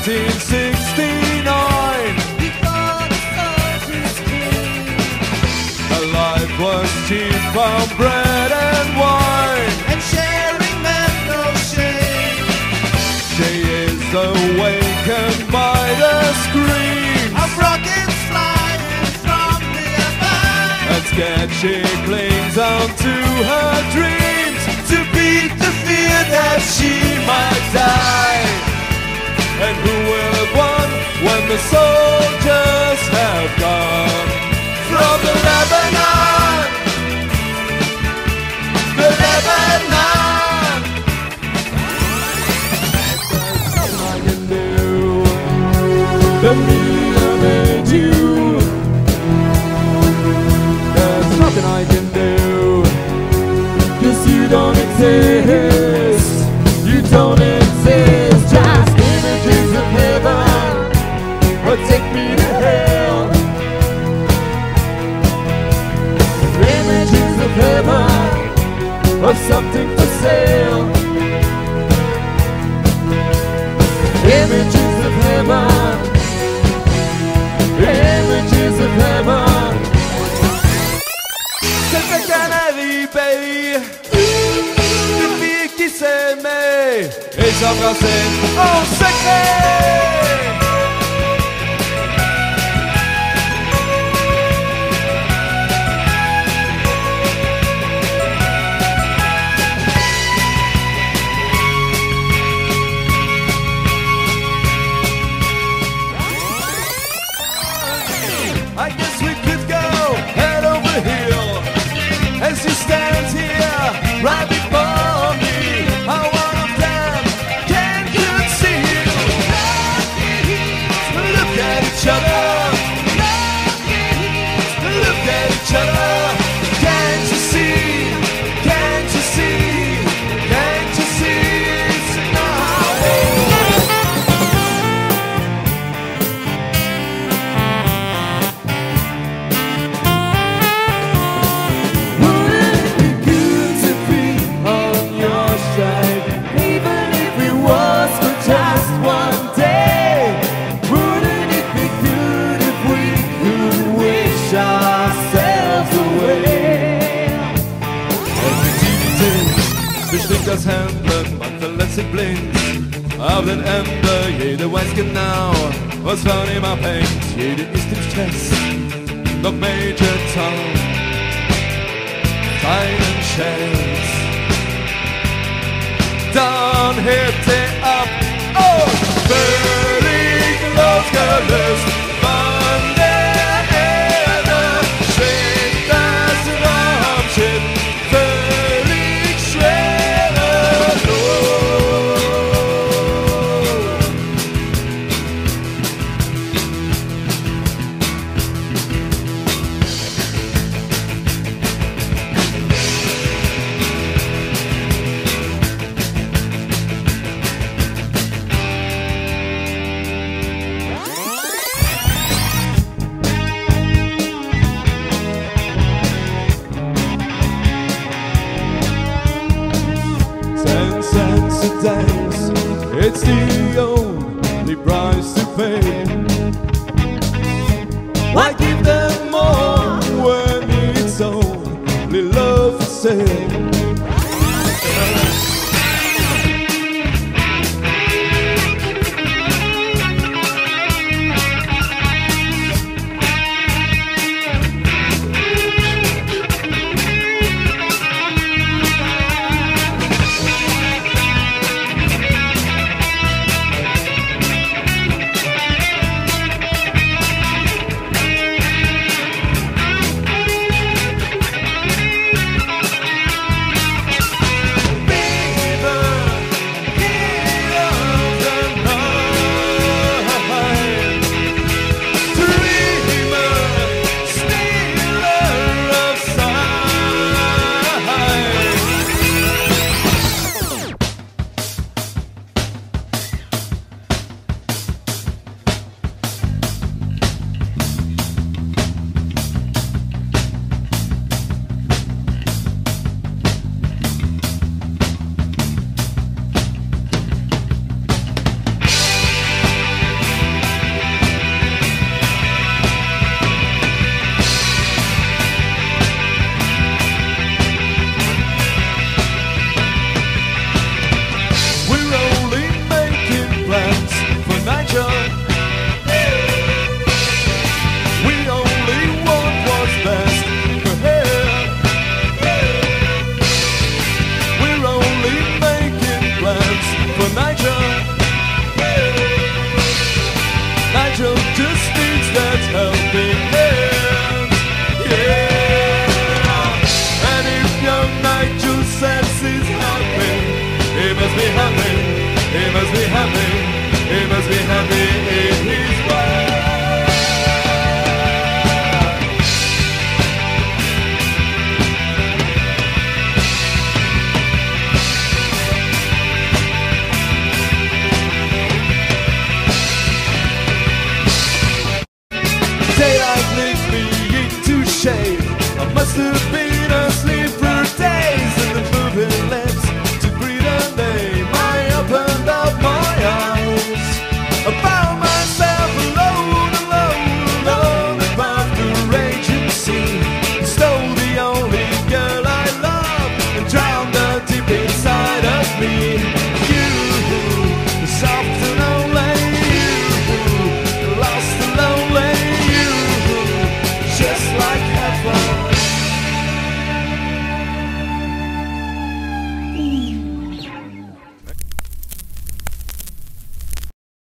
1969. Before the soldiers came Her life was cheap from bread and wine. and sharing meant no shame. She is awakened by the screams, Of rockets flying from nearby. and scared she clings on to her dreams to beat the fear that she might die. And who will have won when the soldiers have gone from the Lebanon? The Lebanon. There's nothing I can do. The meaning I made you. There's nothing I can do. 'Cause you don't exist. You don't exist. Just images of heaven or take me to hell. Images of heaven or something for sale. Images of heaven. Images of heaven. C'est fait Canaries Bay. Des filles qui s'aimaient et s'embrassaient en secret. I guess we could go head over heel as she stands here right before me. How one of them can conceal. Look at each other. Look at each other. Can't you see? Can't you see? Can't you see? It's now. Wouldn't it be good to be on your side, even if it was for just one day? Wouldn't it be good if we could wish ourselves away? Every TV bestimmt das Hemden, man verletzt sich blind auf den Ende. Jeder weiß genau, was von ihm abhängt. Jeder ist im Stress, doch Major Tom keinen Chance. Dann hebt er ab, oh, völlig losgelöst von der Erde, schwebt das Raumschiff völlig schwerelos. Thanks, it's the only price to pay. Why give them more when it's only love for sale? to